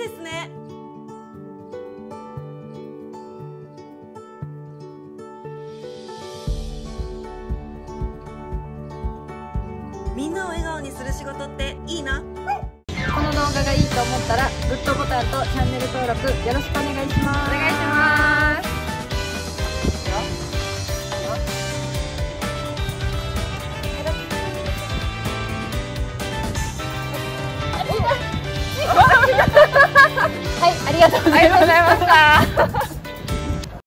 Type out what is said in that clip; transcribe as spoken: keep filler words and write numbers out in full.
ですね。みんなを笑顔にする仕事っていいな。 この動画がいいと思ったらグッドボタンとチャンネル登録よろしくお願いします。お願いします。はい、ありがとうございました。